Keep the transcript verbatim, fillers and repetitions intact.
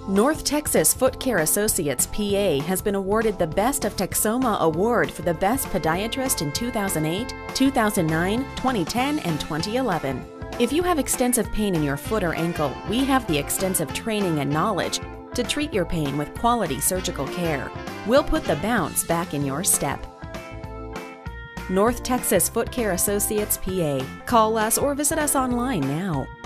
North Texas Foot Care Associates P A has been awarded the Best of Texoma Award for the Best Podiatrist in two thousand eight, two thousand nine, twenty ten, and twenty eleven. If you have extensive pain in your foot or ankle, we have the extensive training and knowledge to treat your pain with quality surgical care. We'll put the bounce back in your step. North Texas Foot Care Associates P A. Call us or visit us online now.